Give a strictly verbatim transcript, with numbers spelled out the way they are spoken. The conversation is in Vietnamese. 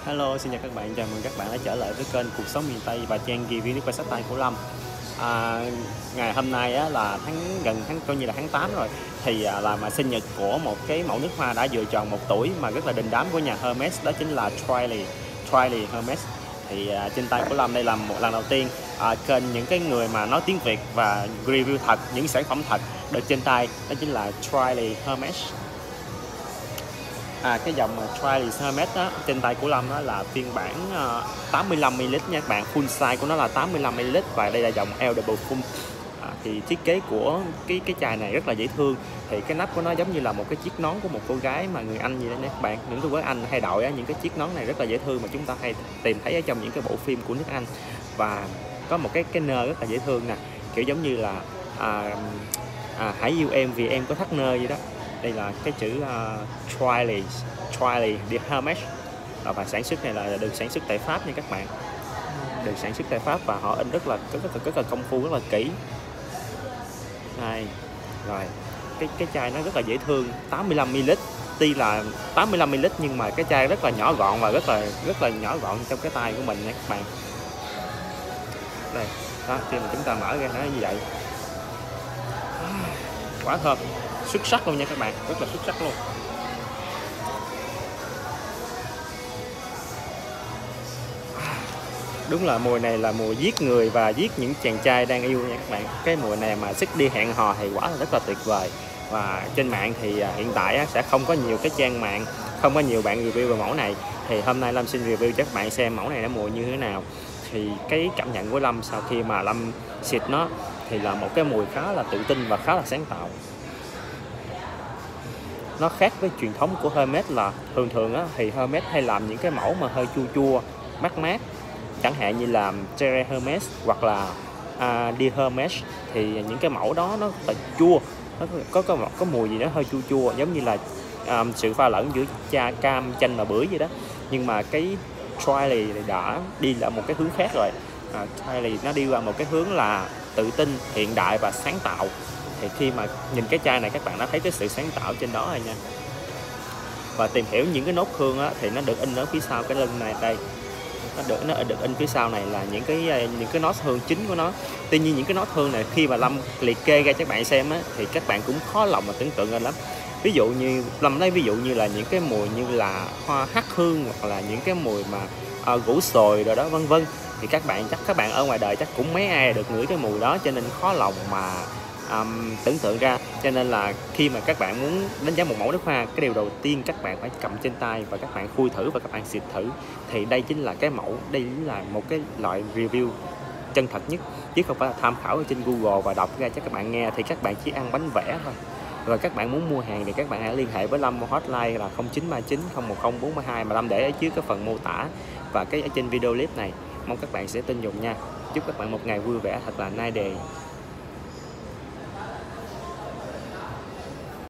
Hello, xin chào các bạn, chào mừng các bạn đã trở lại với kênh Cuộc Sống Miền Tây và trang review nước hoa sách tay của Lâm. À, ngày hôm nay á, là tháng gần tháng coi như là tháng tám rồi, thì à, là mà sinh nhật của một cái mẫu nước hoa đã vừa tròn một tuổi mà rất là đình đám của nhà Hermes, đó chính là Triley, Triley Hermes. Thì à, trên tay của Lâm đây là một lần đầu tiên à, kênh những cái người mà nói tiếng Việt và review thật những sản phẩm thật được trên tay, đó chính là Triley Hermes. À, cái dòng Triley Hermes đó trên tay của Lâm đó là phiên bản uh, tám mươi lăm mi li lít nha các bạn, full size của nó là tám mươi lăm mi li lít và đây là dòng L double full. À, thì thiết kế của cái cái chai này rất là dễ thương, thì cái nắp của nó giống như là một cái chiếc nón của một cô gái mà người Anh gì đó nha các bạn. Những cô gái Anh hay đội á, những cái chiếc nón này rất là dễ thương mà chúng ta hay tìm thấy ở trong những cái bộ phim của nước Anh, và có một cái cái nơ rất là dễ thương nè, kiểu giống như là à, à, hãy yêu em vì em có thắt nơ vậy đó. Đây là cái chữ uh, Triley, Triley de Hermes, và sản xuất này là được sản xuất tại Pháp nha các bạn, được sản xuất tại Pháp và họ in rất là rất, rất, rất là công phu, rất là kỹ. Đây, rồi cái cái chai nó rất là dễ thương, tám mươi lăm mi li lít, tuy là tám mươi lăm mi li lít nhưng mà cái chai rất là nhỏ gọn và rất là rất là nhỏ gọn trong cái tay của mình nha các bạn. Đây, đó, khi mà chúng ta mở ra nó như vậy, quá thơm, xuất sắc luôn nha các bạn, rất là xuất sắc luôn. Đúng là mùi này là mùi giết người và giết những chàng trai đang yêu nha các bạn. Cái mùi này mà sức đi hẹn hò thì quả là rất là tuyệt vời. Và trên mạng thì hiện tại sẽ không có nhiều cái trang mạng, không có nhiều bạn review về mẫu này. Thì hôm nay Lâm xin review cho các bạn xem mẫu này nó mùi như thế nào. Thì cái cảm nhận của Lâm sau khi mà Lâm xịt nó thì là một cái mùi khá là tự tin và khá là sáng tạo. Nó khác với truyền thống của Hermes là thường thường á, thì Hermes hay làm những cái mẫu mà hơi chua chua, mát mát, chẳng hạn như là Cherry Hermes hoặc là uh, Die Hermes, thì những cái mẫu đó nó là chua, nó có có một có mùi gì đó hơi chua chua, giống như là um, sự pha lẫn giữa cha cam chanh và bưởi gì đó. Nhưng mà cái Triley đã đi là một cái hướng khác rồi. uh, Triley nó đi vào một cái hướng là tự tin, hiện đại và sáng tạo. Thì khi mà nhìn cái chai này các bạn đã thấy cái sự sáng tạo trên đó rồi nha. Và tìm hiểu những cái nốt hương á, thì nó được in ở phía sau cái lưng này đây. Nó được nó được in phía sau này là những cái những cái nốt hương chính của nó. Tuy nhiên những cái nốt hương này khi mà Lâm liệt kê ra cho các bạn xem á, thì các bạn cũng khó lòng mà tưởng tượng ra lắm. Ví dụ như Lâm lấy ví dụ như là những cái mùi như là hoa hắc hương, hoặc là những cái mùi mà uh, gỗ sồi rồi đó vân vân, thì các bạn chắc các bạn ở ngoài đời chắc cũng mấy ai được ngửi cái mùi đó, cho nên khó lòng mà Um, tưởng tượng ra. Cho nên là khi mà các bạn muốn đánh giá một mẫu nước hoa, cái điều đầu tiên các bạn phải cầm trên tay và các bạn khui thử và các bạn xịt thử, thì đây chính là cái mẫu, đây chính là một cái loại review chân thật nhất, chứ không phải là tham khảo ở trên Google và đọc ra cho các bạn nghe, thì các bạn chỉ ăn bánh vẽ thôi. Rồi các bạn muốn mua hàng thì các bạn hãy liên hệ với Lâm hotline là không chín ba chín không một không bốn hai mà Lâm để ở dưới cái phần mô tả và cái ở trên video clip này. Mong các bạn sẽ tin dùng nha. Chúc các bạn một ngày vui vẻ thật là nice day.